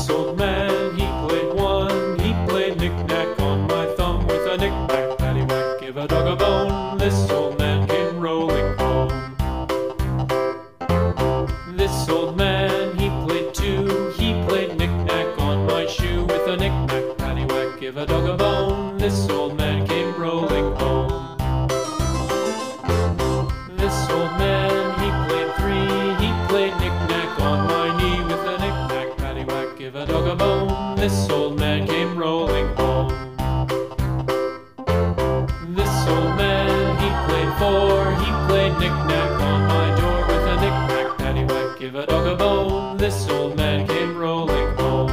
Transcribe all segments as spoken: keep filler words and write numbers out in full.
This old man, he played one, he played knick-knack on my thumb with a knick-knack, paddywhack, give a dog a bone. This old man came rolling home. This old man, he played two, he played knick-knack on my shoe with a knick-knack, paddywhack, give a dog a bone. This old man came rolling home. This old man, he played three, he played knick-knack on my knee with a knick-knack, paddywhack, give a dog a bone. This old man came rolling home. This old man, he played four, he played knick-knack on my door with a knick-knack, paddywhack, give a dog a bone. This old man came rolling home.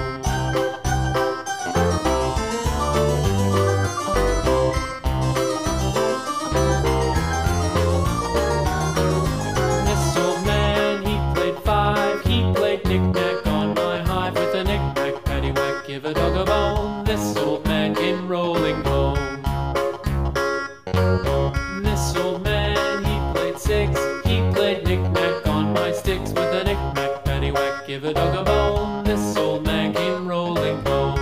This old man, he played five, he played knick-knack on my hive with a knick-knack, paddywhack, give a dog a bone. This old man came rolling home. This old man, he played six, he played knick-knack on my sticks with a knick-knack, paddywhack, give a dog a bone. This old man came rolling home.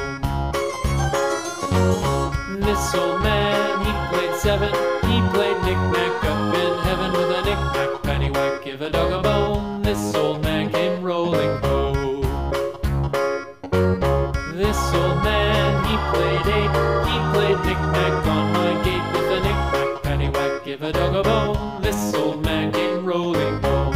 This old man, he played seven, he played knick-knack up in heaven with a knick-knack, paddywhack, give a dog a bone. This old man came rolling home. This old man, he played eight, he played knick-knack on my gate with a knick-knack, paddywhack, give a dog a bone. This old man came rolling home.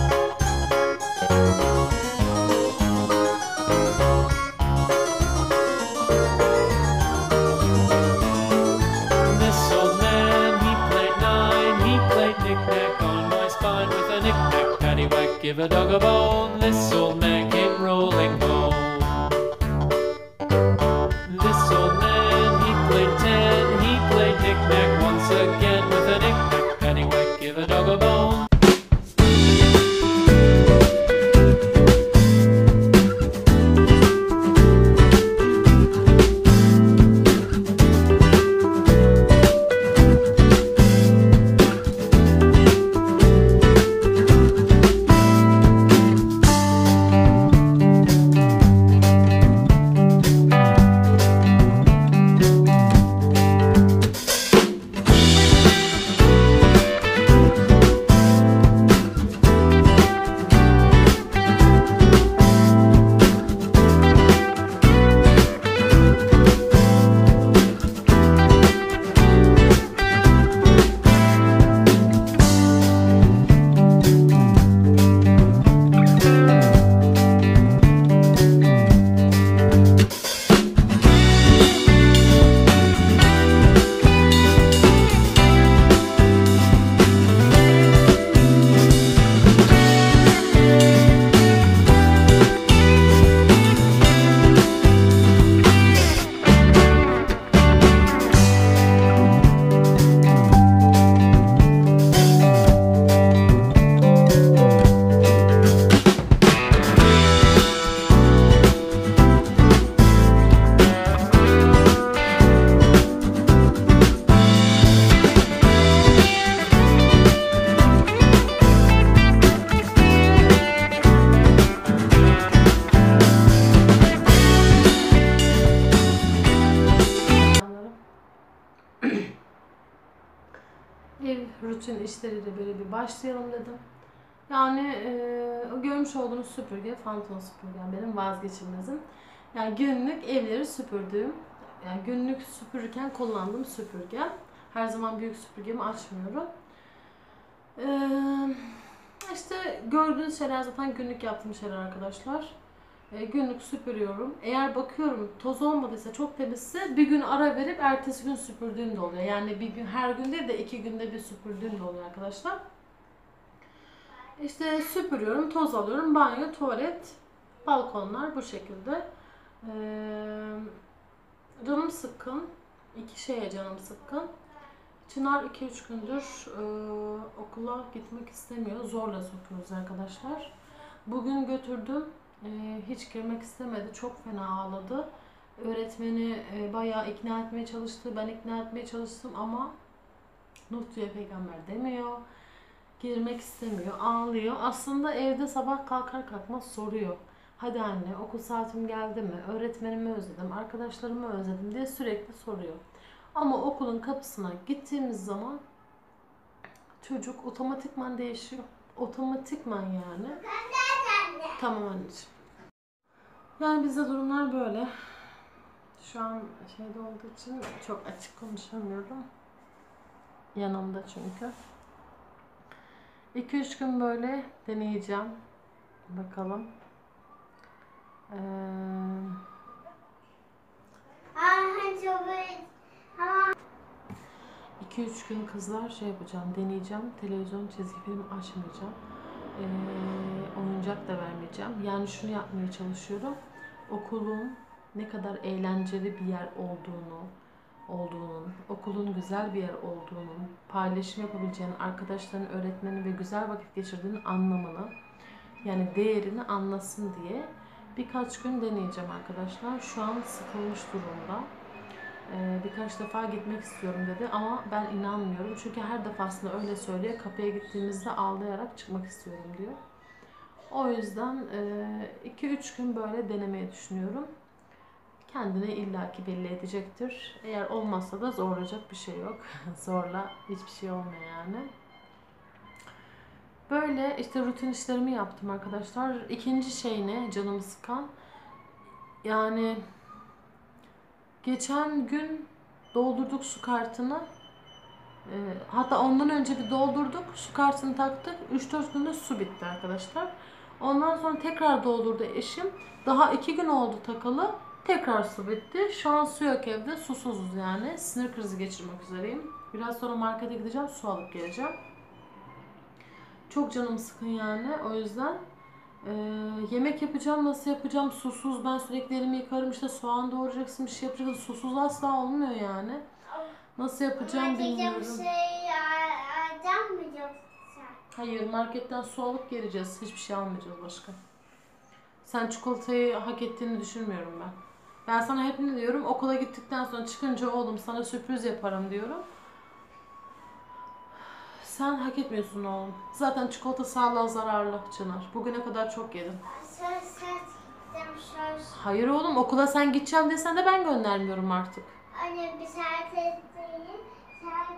This old man, he played nine, he played knick-knack on my spine with a knick-knack, paddywhack, give a dog a bone. This old man came rolling home. This old man, he played ten, he played knick-knack once again with a knick-knack, paddywhack, give a dog a bone. Ev rutin işleriyle böyle bir başlayalım dedim. Yani e, o görmüş olduğunuz süpürge, Phantom süpürgem benim vazgeçilmezim. Yani günlük evleri süpürdüğüm, yani günlük süpürürken kullandığım süpürge. Her zaman büyük süpürgemi açmıyorum. Ee, işte gördüğünüz şeyler zaten günlük yaptığım şeyler arkadaşlar. Ee, günlük süpürüyorum. Eğer bakıyorum toz olmadıysa, çok temizse bir gün ara verip ertesi gün süpürdüğüm de oluyor. Yani bir gün, her gün değil de iki günde bir süpürdüğüm de oluyor arkadaşlar. İşte süpürüyorum, toz alıyorum. Banyo, tuvalet, balkonlar bu şekilde. Ee, canım sıkkın. İki şeye canım sıkkın. Çınar iki üç gündür e, okula gitmek istemiyor. Zorla sokuyoruz arkadaşlar. Bugün götürdüm. E, hiç girmek istemedi. Çok fena ağladı. Öğretmeni e, bayağı ikna etmeye çalıştı. Ben ikna etmeye çalıştım ama Nuh diye peygamber demiyor. Girmek istemiyor. Ağlıyor. Aslında evde sabah kalkar kalkmaz soruyor. Hadi anne, okul saatim geldi mi? Öğretmenimi özledim, arkadaşlarımı özledim diye sürekli soruyor. Ama okulun kapısına gittiğimiz zaman çocuk otomatikman değişiyor. Otomatikman yani. Tamam anneciğim. Yani bizde durumlar böyle. Şu an şeyde olduğu için çok açık konuşamıyorum. Yanımda çünkü. iki üç gün böyle deneyeceğim. Bakalım. Ee, iki üç gün kızlar şey yapacağım, deneyeceğim. Televizyon, çizgi film açmayacağım. Ee, oyuncak da vermeyeceğim. Yani şunu yapmaya çalışıyorum. Okulun ne kadar eğlenceli bir yer olduğunu, olduğunun, okulun güzel bir yer olduğunun, paylaşım yapabileceğin arkadaşların, öğretmenin ve güzel vakit geçirdiğinin anlamını, yani değerini anlasın diye birkaç gün deneyeceğim arkadaşlar. Şu an sıkılmış durumda. Ee, birkaç defa gitmek istiyorum dedi ama ben inanmıyorum. Çünkü her defasında öyle söylüyor. Kapıya gittiğimizde ağlayarak çıkmak istiyorum diyor. O yüzden iki üç gün böyle denemeyi düşünüyorum. Kendini illaki belli edecektir. Eğer olmazsa da zorlayacak bir şey yok. Zorla hiçbir şey olmuyor yani. Böyle işte rutin işlerimi yaptım arkadaşlar. İkinci şey ne? Canımı sıkan. Yani geçen gün doldurduk su kartını. E, hatta ondan önce bir doldurduk. Su kartını taktık. üç dört günde su bitti arkadaşlar. Ondan sonra tekrar doldurdu eşim. Daha iki gün oldu takalı. Tekrar su bitti. Şu an su yok evde. Susuzuz yani. Sinir krizi geçirmek üzereyim. Biraz sonra markete gideceğim. Su alıp geleceğim. Çok canım sıkın yani. O yüzden e, yemek yapacağım. Nasıl yapacağım? Susuz. Ben sürekli elimi yıkarım. İşte soğan doğrayacaksın. Bir şey yapacaksın. Susuz asla olmuyor yani. Nasıl yapacağım bilmiyorum. Hayır, marketten su alıp geleceğiz. Hiçbir şey almayacağız başka. Sen çikolatayı hak ettiğini düşünmüyorum ben. Ben sana hep ne diyorum? Okula gittikten sonra çıkınca oğlum sana sürpriz yaparım diyorum. Sen hak etmiyorsun oğlum. Zaten çikolata sağlığa zararlı Çınar. Bugüne kadar çok yedin. Söz söz söz. Hayır oğlum, okula sen gideceğim desen de ben göndermiyorum artık. Anne bir saat ettiğini sen...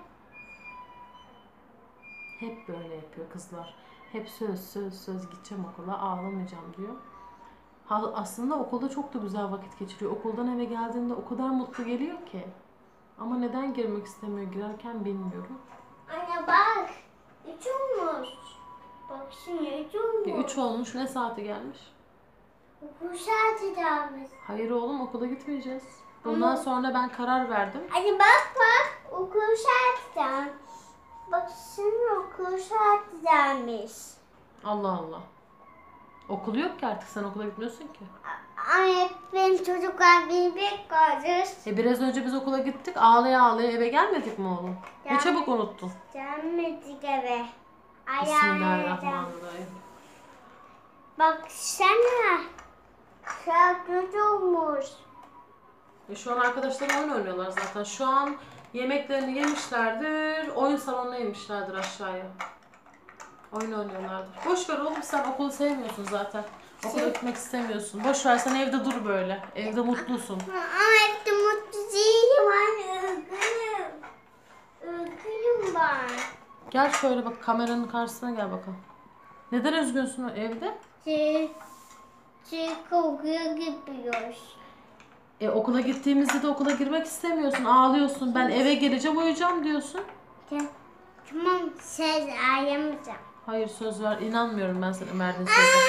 Hep böyle yapıyor kızlar. Hep söz söz söz gideceğim okula, ağlamayacağım diyor. Ha, aslında okulda çok da güzel vakit geçiriyor. Okuldan eve geldiğinde o kadar mutlu geliyor ki. Ama neden girmek istemiyor girerken bilmiyorum. Anne bak. Üç olmuş. Bak şimdi üç olmuş. Bir üç olmuş. Ne saati gelmiş? Okul saati gelmiş. Hayır oğlum, okula gitmeyeceğiz. Bundan Ama... sonra ben karar verdim. Anne bak bak. Okul saati gelmiş. Bak şimdi okul saati gelmiş. Allah Allah. Okul yok ki artık, sen okula gitmiyorsun ki. Anne benim çocuklar beni bekliyor. E biraz önce biz okula gittik, ağlaya ağlaya eve gelmedik mi oğlum? Ya. Ne çabuk unuttun. Gelmedik eve. Ayağına Bismillahirrahmanirrahim. Bak sana. Çok kötü olmuş. E şu an arkadaşlar oyun oynuyorlar zaten. Şu an yemeklerini yemişlerdir, oyun salonuna inmişlerdir aşağıya. Oyun oynuyorlardır. Boş ver oğlum, sen okulu sevmiyorsun zaten. Okula gitmek istemiyorsun. Boş ver, sen evde dur böyle. Evde mutlusun. Ama evde mutlu değilim anne. Üzgünüm. Üzgünüm ben. Gel şöyle bak, kameranın karşısına gel bakalım. Neden üzgünsün evde? Çünkü, çünkü okula gidiyoruz. E okula gittiğimizde de okula girmek istemiyorsun. Ağlıyorsun. Ben eve geleceğim, uyuyacağım diyorsun. Tamam, söz aramayacağım. Hayır, söz ver. İnanmıyorum ben sana verdiğin söze.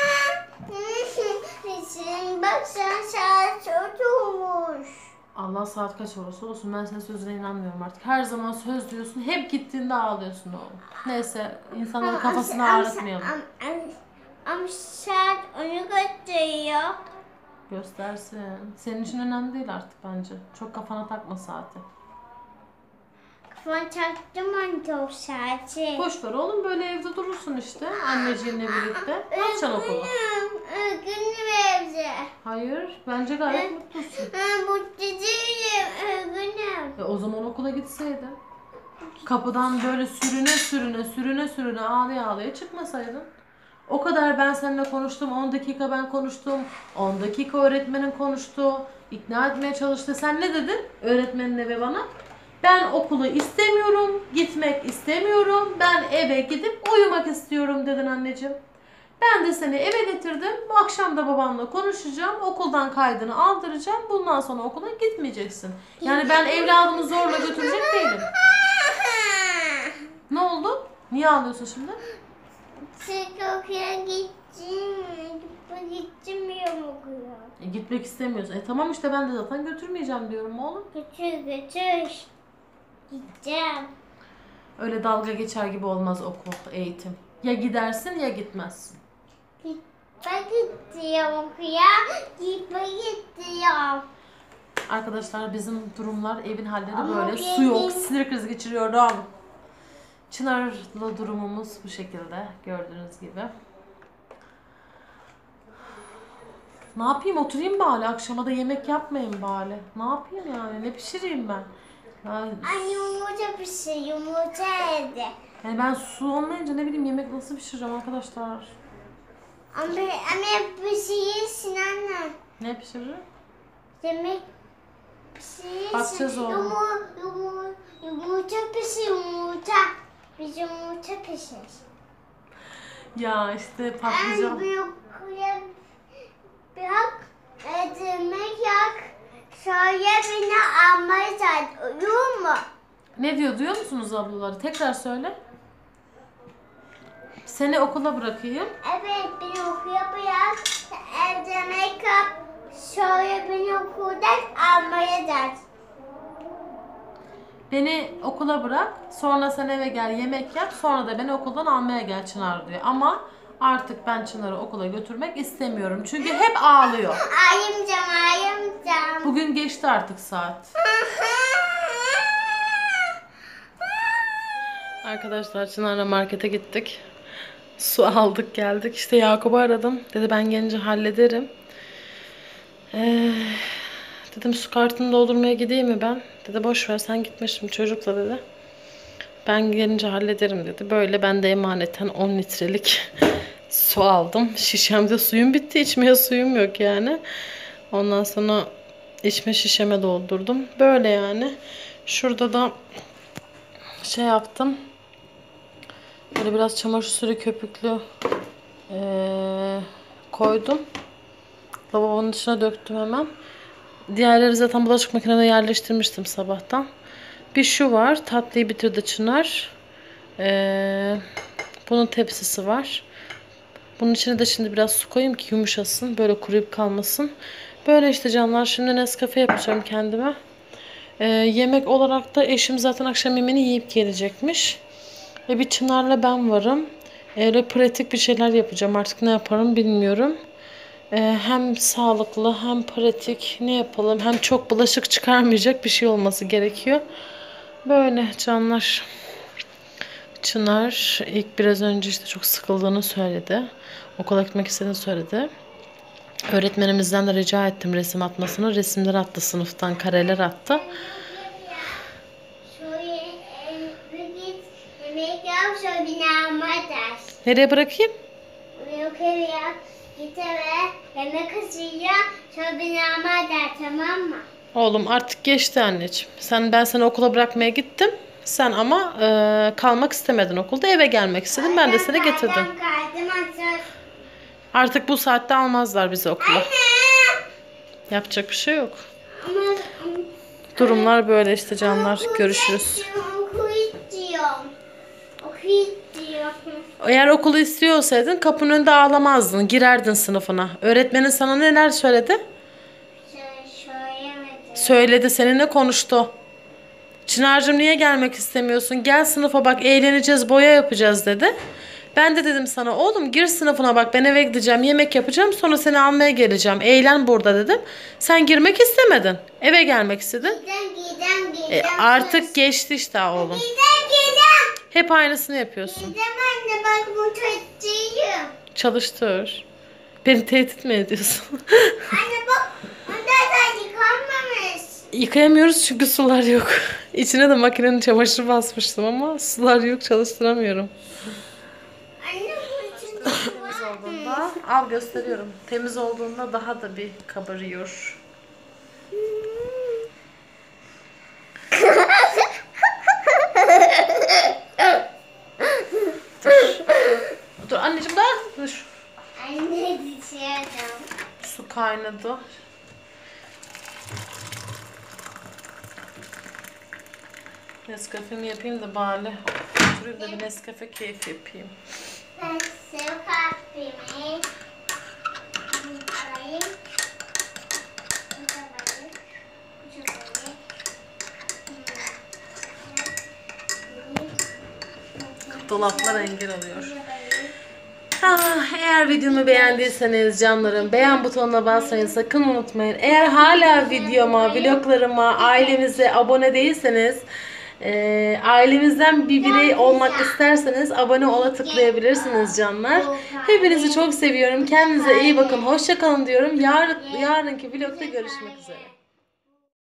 Şimdi bak sen saat çok olmuş. Allah saat kaç olursa olsun ben senin sözüne inanmıyorum artık. Her zaman söz diyorsun. Hep gittiğinde ağlıyorsun oğlum. Neyse, insanların kafasını ağrıtmayalım. Ama, ama, ama saat onu gösteriyor. Göstersin. Senin için önemli değil artık bence. Çok kafana takma saati. Kafana taktım anne o saati. Boş ver oğlum, böyle evde durursun işte anneciğinle birlikte. Ne yapacaksın okula? Üzgünüm, üzgünüm evde. Hayır, bence gayet mutlusun. Ben mutlu değilim, üzgünüm. E o zaman okula gitseydin. Kapıdan böyle sürüne sürüne sürüne sürüne ağlaya ağlaya çıkmasaydın. O kadar ben seninle konuştum. on dakika ben konuştum. on dakika öğretmenin konuştu. İkna etmeye çalıştı. Sen ne dedin öğretmenine ve bana? Ben okulu istemiyorum. Gitmek istemiyorum. Ben eve gidip uyumak istiyorum dedin anneciğim. Ben de seni eve getirdim. Bu akşam da babanla konuşacağım. Okuldan kaydını aldıracağım. Bundan sonra okula gitmeyeceksin. Yani ben evladımı zorla götürecek değilim. Ne oldu? Niye ağlıyorsun şimdi? Çünkü okula gittim. Gitmiyorum okula. E, gitmek istemiyorsun. E tamam işte ben de zaten götürmeyeceğim diyorum oğlum. Götür götür. Gideceğim. Öyle dalga geçer gibi olmaz okul, eğitim. Ya gidersin ya gitmezsin. Gitme gidiyorum okula. Gitme gidiyorum. Arkadaşlar bizim durumlar, evin halleri Ama böyle. benim- Su yok, sinir krizi geçiriyorum. Çınar'la durumumuz bu şekilde gördüğünüz gibi. Ne yapayım, oturayım bari, akşama da yemek yapmayayım bari. Ne yapayım yani, ne pişireyim ben? Yani, Anne yumurta pişir, yumurta evde. yani ben su olmayınca ne bileyim yemek nasıl pişireceğim arkadaşlar? Anne, anne pişirirsin anne. Ne pişiririm? Yemek pişirirsin. Bakacağız oğlum. Yumur, yumur, yumurta pişir, yumurta. Biz yumurta pişir. Ya işte Anne patlıcan. bir okula bırak, yemek yak. Şöyle beni almayı saat, olur mu? Ne diyor, duyuyor musunuz ablaları? Tekrar söyle. Seni okula bırakayım. Evet, beni okula bırak. Evde yemek yap. Şöyle beni okuldan almaya saat. Beni okula bırak. Sonra sen eve gel yemek yap. Sonra da beni okuldan almaya gel Çınar diyor. Ama artık ben Çınar'ı okula götürmek istemiyorum. Çünkü hep ağlıyor. Ayımcam, ayımcam. Bugün geçti artık saat. Arkadaşlar Çınar'la markete gittik. Su aldık geldik. İşte Yakup'u aradım. Dedi ben gelince hallederim. Ee, dedim su kartını doldurmaya gideyim mi ben? Dedi boş ver sen gitme şimdi çocukla dedi. Ben gelince hallederim dedi. Böyle ben de emaneten on litrelik su aldım. Şişemde suyum bitti. İçmeye suyum yok yani. Ondan sonra içme şişeme doldurdum. Böyle yani. Şurada da şey yaptım. Böyle biraz çamaşır suyu köpüklü ee, koydum. Lavabonun içine döktüm hemen. Diğerleri zaten bulaşık makinede yerleştirmiştim sabahtan. Bir şu var. Tatlıyı bitirdi Çınar. Ee, bunun tepsisi var. Bunun içine de şimdi biraz su koyayım ki yumuşasın. Böyle kuruyup kalmasın. Böyle işte canlar. Şimdi Nescafe yapacağım kendime. Ee, yemek olarak da eşim zaten akşam yemeğini yiyip gelecekmiş. Ve bir Çınar'la ben varım. Öyle pratik bir şeyler yapacağım. Artık ne yaparım bilmiyorum. Ee, hem sağlıklı hem pratik ne yapalım. Hem çok bulaşık çıkarmayacak bir şey olması gerekiyor. Böyle canlar. Çınar ilk biraz önce işte çok sıkıldığını söyledi. Okula gitmek istediğini söyledi. Öğretmenimizden de rica ettim resim atmasını. Resimler attı sınıftan, kareler attı. Şöyle eve git, yemek yap, şöyle beni almaya saat. Nereye bırakayım? Beni okula yap, git eve, yemek hazırla, şöyle beni almaya saat, tamam mı? Oğlum artık geçti anneciğim. Sen ben seni okula bırakmaya gittim. Sen ama e, kalmak istemedin okulda. Eve gelmek istedin. Ben de seni getirdim. Kaydım, kaydım, hazır. Artık bu saatte almazlar bizi okula. Anne! Yapacak bir şey yok. Ama Durumlar böyle işte canlar. okul Görüşürüz. istiyorum, okul istiyorum. Okul istiyorum. Eğer okulu istiyor olsaydın kapının önünde ağlamazdın. Girerdin sınıfına. Öğretmenin sana neler söyledi? Şöyle söylemedim. Söyledi. Seninle konuştu. Çınar'cığım niye gelmek istemiyorsun? Gel sınıfa bak eğleneceğiz, boya yapacağız dedi. Ben de dedim sana oğlum gir sınıfına bak ben eve gideceğim, yemek yapacağım sonra seni almaya geleceğim. Eğlen burada dedim. Sen girmek istemedin. Eve gelmek istedin. Gidem, gidem, gidem. E, artık geçti işte oğlum. Gidem, gidem. Hep aynısını yapıyorsun. Gidem anne, bak bu çocuğum. Çalıştır. Beni tehdit mi ediyorsun? Anne bak, bunda da yıkanmamış. Yıkayamıyoruz çünkü sular yok. İçine de makinenin çamaşırı basmıştım ama sular yok çalıştıramıyorum. Anne bu çocuğum var. Al gösteriyorum. Temiz olduğunda daha da bir kabarıyor. Dur anneciğim daha. Dur. Anne düşüyorum. Su kaynadı. Nescafe'mi yapayım da bari. Oturayım da bir Nescafe keyfi yapayım. Ben su kahvemi alayım. Bu da balık. Bu da balık. Dolaplar engel oluyor. Ah, eğer videomu beğendiyseniz canlarım beğen butonuna basmayı sakın unutmayın. Eğer hala videoma, vloglarıma, ailemize abone değilseniz, e, ailemizden bir birey olmak isterseniz abone ola tıklayabilirsiniz canlar. Hepinizi çok seviyorum. Kendinize iyi bakın. Hoşça kalın diyorum. Yarın, yarınki vlogda görüşmek üzere.